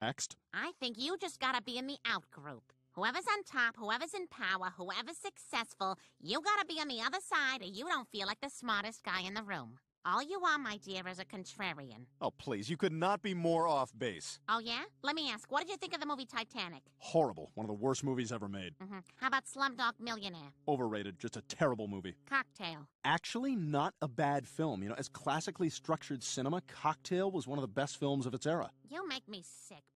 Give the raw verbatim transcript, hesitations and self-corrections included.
Next. I think you just gotta be in the out group. Whoever's on top, whoever's in power, whoever's successful, you gotta be on the other side or you don't feel like the smartest guy in the room. All you are, my dear, is a contrarian. Oh, please, you could not be more off base. Oh, yeah? Let me ask, what did you think of the movie Titanic? Horrible. One of the worst movies ever made. Mm-hmm. How about Slumdog Millionaire? Overrated. Just a terrible movie. Cocktail. Actually, not a bad film. You know, as classically structured cinema, Cocktail was one of the best films of its era. You make me sick.